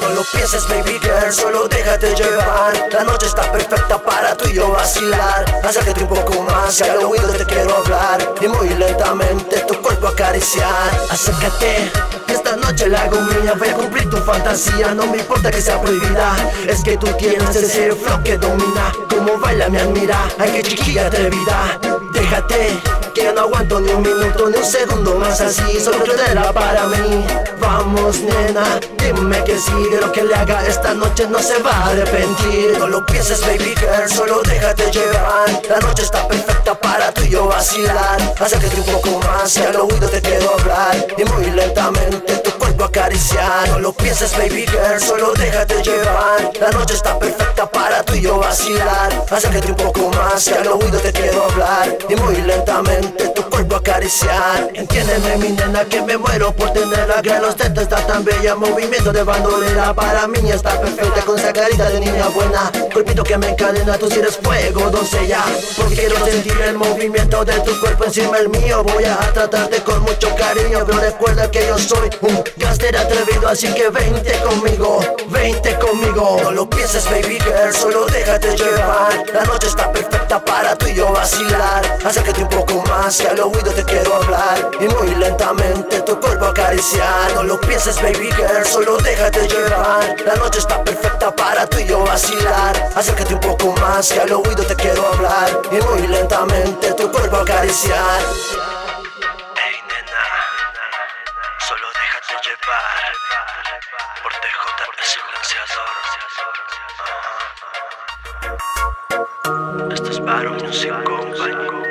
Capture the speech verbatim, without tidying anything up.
No lo pienses, baby girl, solo déjate llevar. La noche está perfecta para tú y yo vacilar. Acércate un poco más y al oído te quiero hablar, y muy lentamente tu cuerpo acariciar. Acércate, esta noche la hago mía. Voy a cumplir tu fantasía, no me importa que sea prohibida. Es que tú tienes ese flow que domina. Como baila me admira, ay que chiquilla atrevida. Déjate, que no aguanto ni un minuto, ni un segundo más así. Solo quédala para mí. Vamos nena, dime que sí. De lo que le haga esta noche no se va a arrepentir. No lo pienses, baby girl, solo déjate llevar. La noche está perfecta para tú y yo vacilar. Acércate un poco más y al oído te quiero hablar, y muy lentamente tu cuerpo acariciar. No lo pienses, baby girl, solo déjate llevar. La noche está perfecta para tú y yo vacilar. Acércate un poco más y al oído te quiero hablar, y muy lentamente tu cuerpo acariciar. Entiéndeme mi nena que me muero por tenerla, que los tetas está tan bella. Movimiento de bandolera, para mí está perfecta, con esa carita de niña buena. Cuerpito que me encadena, tú si eres fuego, doncella. Porque quiero sentir el movimiento de tu cuerpo encima el mío. Voy a tratarte con mucho cariño, pero recuerda que yo soy un gánster atrevido, así que vente conmigo, vente conmigo. No lo pienses, baby girl, solo déjate llevar. La noche está perfecta para tú y yo vacilar. Acércate un poco más y al oído te quiero hablar, y muy lentamente tu cuerpo acariciar. No lo pienses, baby girl, solo déjate llevar. La noche está perfecta para tú y yo vacilar. Acércate un poco más y al oído te quiero hablar, y muy lentamente tu cuerpo acariciar. Hey nena, solo déjate llevar por T J el silenciador. Esto es Baron Music Company.